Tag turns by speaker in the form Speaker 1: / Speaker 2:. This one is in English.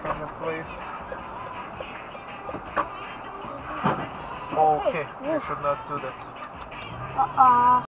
Speaker 1: kind of place. Okay, you should not do that.